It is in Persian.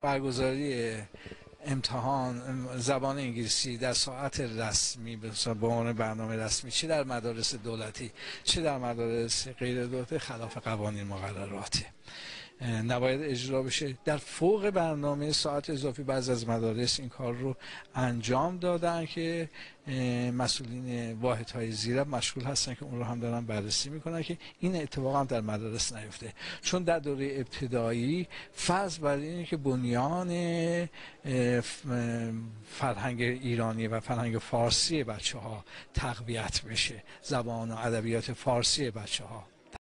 برگزاری امتحان زبان انگلیسی در ساعت رسمی به عنوان برنامه رسمی، چه در مدارس دولتی چه در مدارس غیر دولتی، خلاف قوانین مقرراته، نباید اجرا بشه. در فوق برنامه ساعت اضافی بعضی از مدارس این کار رو انجام دادن که مسئولین واحدهای زیر مشغول هستن که اون رو هم دارن بررسی میکنن که این اتفاق هم در مدارس نیفته، چون در دوره ابتدایی فرض بر اینه که بنیان فرهنگ ایرانی و فرهنگ فارسی بچه ها تقویت بشه، زبان و ادبیات فارسی بچه ها